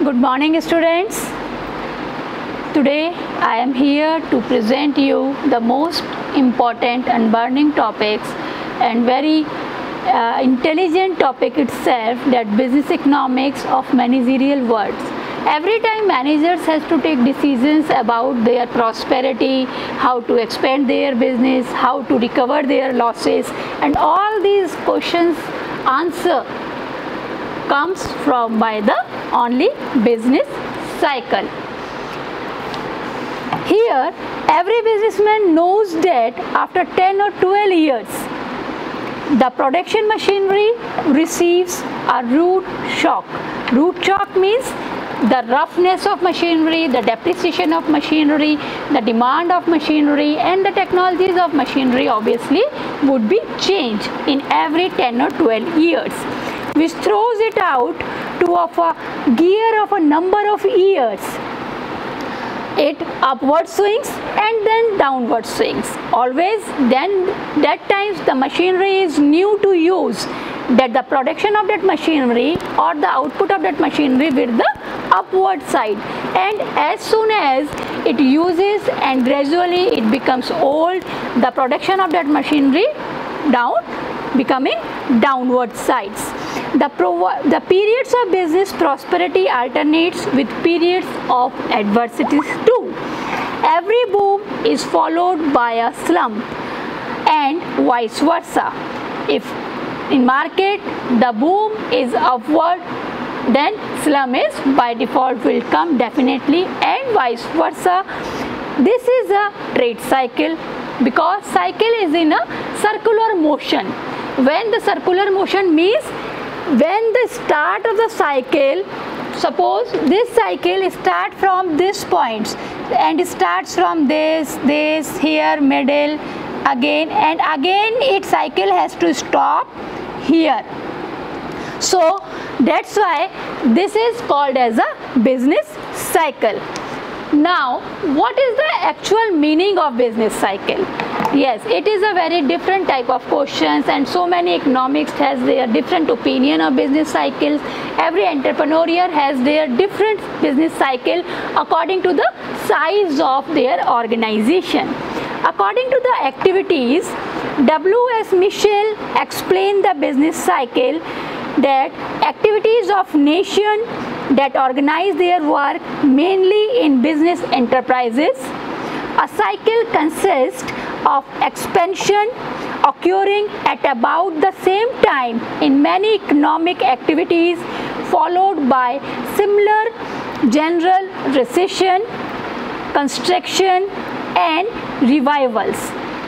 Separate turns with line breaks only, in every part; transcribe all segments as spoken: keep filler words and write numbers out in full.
Good morning, students. Today I am here to present you the most important and burning topics and very uh, intelligent topic itself, that business economics of managerial words. Every time managers has to take decisions about their prosperity, how to expand their business, how to recover their losses, and all these questions answer comes from by the only business cycle. Here every businessman knows that after ten or twelve years the production machinery receives a root shock. Root shock means the roughness of machinery, the depreciation of machinery, the demand of machinery, and the technologies of machinery obviously would be changed in every ten or twelve years, which throws it out to of a gear of a number of years. It upward swings and then downward swings. Always then that times the machinery is new to use, that the production of that machinery or the output of that machinery with the upward side, and as soon as it uses and gradually it becomes old, the production of that machinery down becoming downward sides. The, the periods of business prosperity alternates with periods of adversities too. Every boom is followed by a slump and vice versa. If in market the boom is upward, then slump is by default will come definitely, and vice versa. This is a trade cycle because cycle is in a circular motion. When the circular motion means when the start of the cycle, suppose this cycle start from this points and it starts from this, this, here, middle, again, and again its cycle has to stop here. So that's why this is called as a business cycle. Now, what is the actual meaning of business cycle? Yes, it is a very different type of questions, and so many economics has their different opinion of business cycles. Every entrepreneur has their different business cycle according to the size of their organization. According to the activities, W S Michel explained the business cycle that activities of nation that organize their work mainly in business enterprises. A cycle consists of expansion occurring at about the same time in many economic activities, followed by similar general recession, construction, and revivals,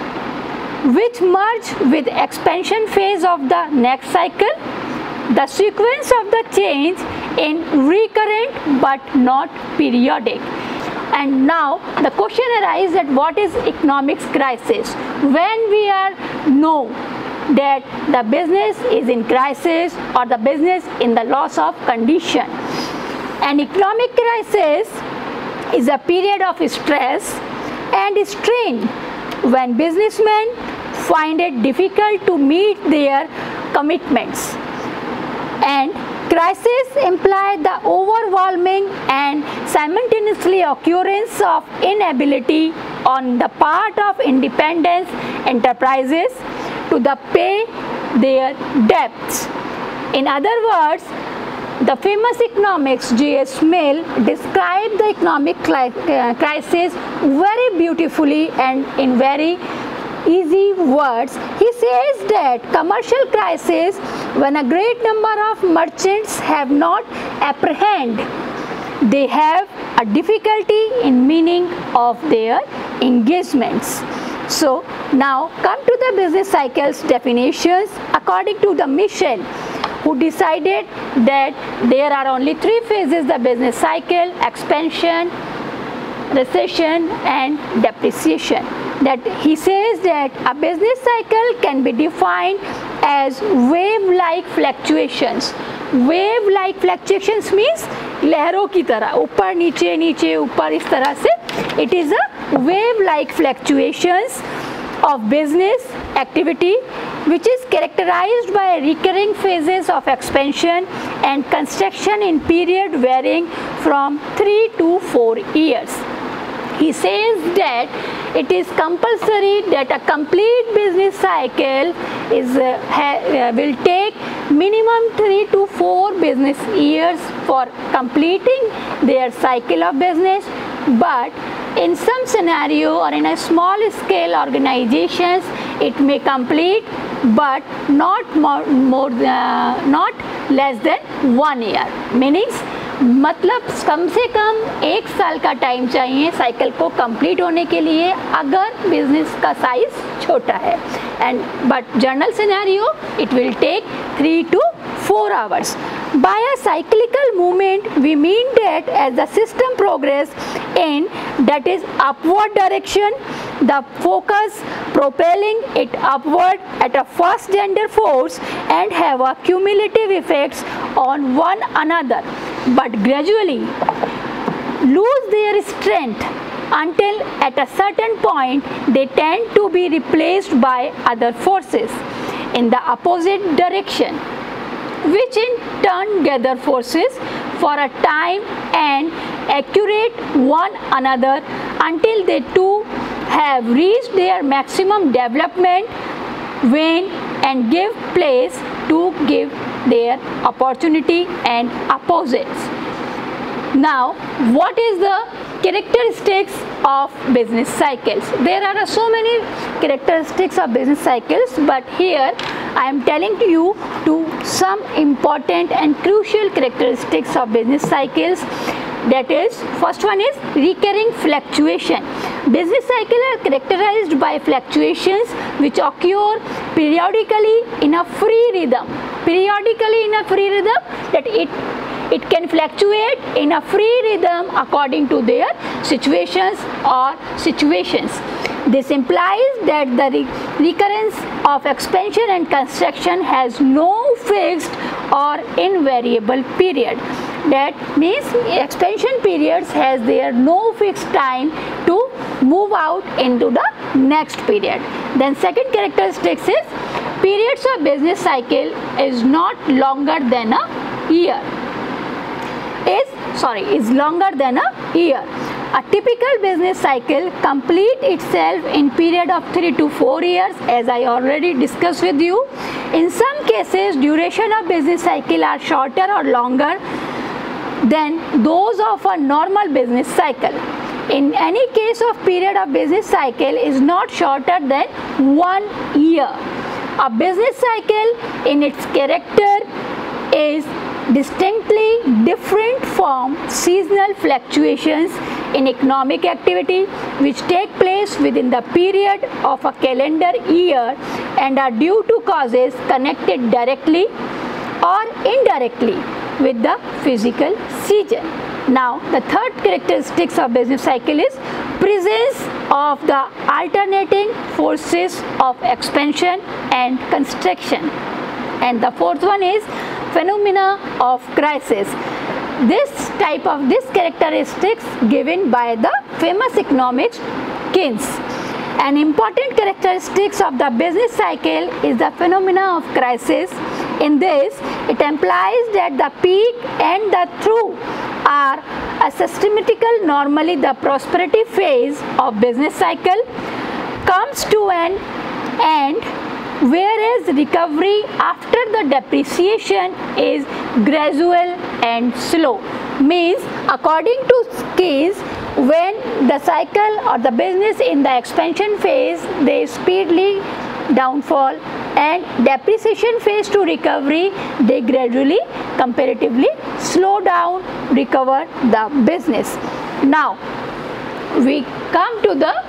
which merge with expansion phase of the next cycle. The sequence of the change in recurrent but not periodic. And now the question arises that what is economics crisis? When we are know that the business is in crisis or the business in the loss of condition. An economic crisis is a period of stress and strain when businessmen find it difficult to meet their commitments. And crisis imply the overwhelming and simultaneously occurrence of inability on the part of independent enterprises to the pay their debts. In other words, the famous economics J S Mill described the economic crisis very beautifully and in very easy words. He says that commercial crisis when a great number of merchants have not apprehend, they have a difficulty in meaning of their engagements. So now come to the business cycles definitions according to the Michel, who decided that there are only three phases the business cycle: expansion, recession, and depreciation. That he says that a business cycle can be defined as wave-like fluctuations. Wave-like fluctuations means लहरों की तरह ऊपर नीचे नीचे ऊपर इस तरह से. It is a wave-like fluctuations of business activity which is characterized by recurring phases of expansion and construction in period varying from three to four years. He says that it is compulsory that a complete business cycle is uh, ha, uh, will take minimum three to four business years for completing their cycle of business, but in some scenario or in a small scale organizations it may complete but not more, more uh, not less than one year. Meaning मतलब कम से कम एक साल का time चाहिए cycle को complete होने के लिए अगर बिजनेस का साइज छोटा है, and but general scenario it will take three two four hours. By a cyclical movement, we mean that as the system progress in that is upward direction, the focus propelling it upward at a first gender force and have a cumulative effects on one another, but gradually lose their strength until at a certain point they tend to be replaced by other forces in the opposite direction, which in turn gather forces for a time and accurate one another until they too have reached their maximum development, wane and give place to give their opportunity and opposites. Now, what is the characteristics of business cycles? There are so many characteristics of business cycles, but here I am telling to you to some important and crucial characteristics of business cycles. That is, first one is recurring fluctuation. Business cycles are characterized by fluctuations which occur periodically in a free rhythm. Periodically in a free rhythm, that it It can fluctuate in a free rhythm according to their situations or situations. This implies that the re recurrence of expansion and construction has no fixed or invariable period. That means expansion periods has their no fixed time to move out into the next period. Then second characteristic is periods of business cycle is not longer than a year. is sorry is longer than a year. A typical business cycle complete itself in period of three to four years, as I already discussed with you. In some cases, duration of business cycle are shorter or longer than those of a normal business cycle. In any case of period of business cycle is not shorter than one year. A business cycle in its character is distinctly different from seasonal fluctuations in economic activity which take place within the period of a calendar year and are due to causes connected directly or indirectly with the physical season. Now, the third characteristics of business cycle is presence of the alternating forces of expansion and construction. And the fourth one is phenomena of crisis. This type of this characteristics given by the famous economics Keynes. An important characteristics of the business cycle is the phenomena of crisis. In this, it implies that the peak and the trough are a systematical. Normally, the prosperity phase of business cycle comes to an end, whereas recovery after the depreciation is gradual and slow. Means, according to Keynes, when the cycle or the business in the expansion phase, they speedily downfall, and depreciation phase to recovery, they gradually comparatively slow down, recover the business. Now, we come to the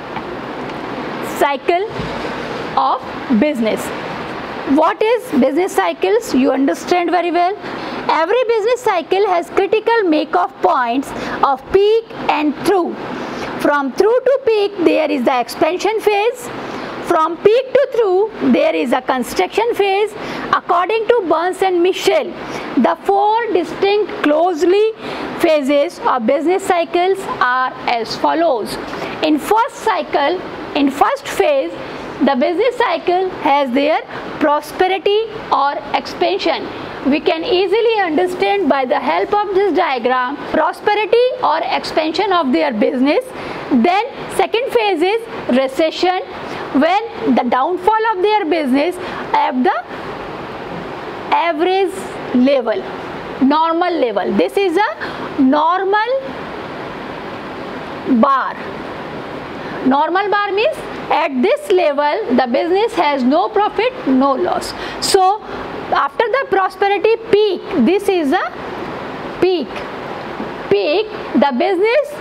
cycle of business. What is business cycles? You understand very well. Every business cycle has critical make-off points of peak and trough. From trough to peak, there is the expansion phase. From peak to trough, there is a construction phase. According to Burns and Michel, the four distinct closely phases of business cycles are as follows. In first cycle, in first phase, the business cycle has their prosperity or expansion. we can easily understand by the help of this diagram prosperity or expansion of their business. Then second phase is recession, when the downfall of their business at the average level, normal level. This is a normal bar. Normal bar means at this level the business has no profit, no loss. So after the prosperity peak, this is a peak. Peak, the business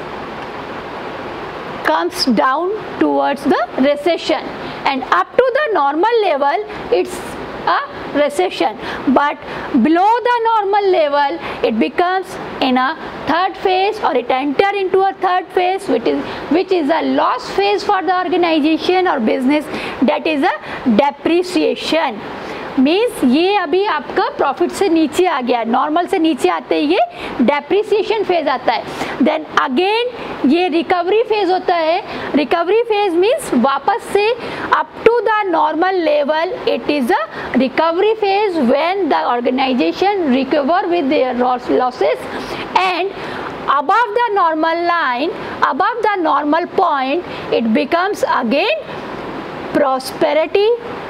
comes down towards the recession, and up to the normal level it's a recession, but below the normal level it becomes in a third phase, or it enter into a third phase, which is which is a loss phase for the organization or business, that is a depreciation. Means ये अभी आपका profit से नीचे आ गया, normal से नीचे आते ही ये डेप्रिसिएशन फेज आता है. देन अगेन ये रिकवरी फेज होता है. रिकवरी फेज मीन्स वापस से up to the normal level. It is a recovery phase when the organization recover with their losses, and above the normal line, above the normal point, it becomes again prosperity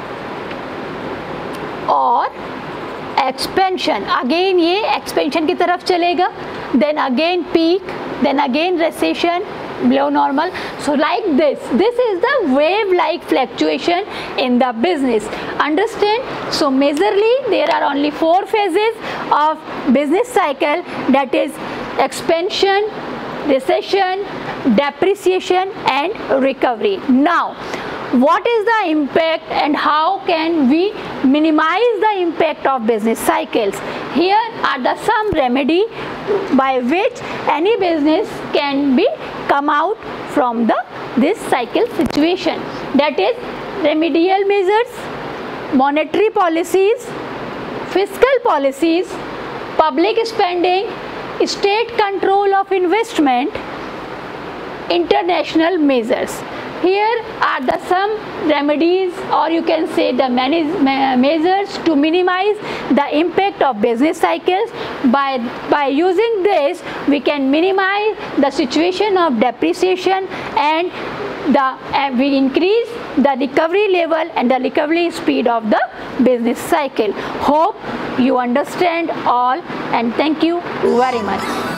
और expansion. Again ये expansion की तरफ चलेगा. Then again peak, then again recession, below normal. So like this, this is the wave like fluctuation in the business. Understand? So majorly there are only four phases of business cycle, that is expansion, recession, depreciation and recovery. Now what is the impact and how can we minimize the impact of business cycles? Here are the some remedy by which any business can be come out from the this cycle situation. That is remedial measures, monetary policies, fiscal policies, public spending, state control of investment, international measures. Here are the some remedies, or you can say the measures to minimize the impact of business cycles. By, by using this, we can minimize the situation of depreciation, and the uh, we increase the recovery level and the recovery speed of the business cycle. Hope you understand all, and thank you very much.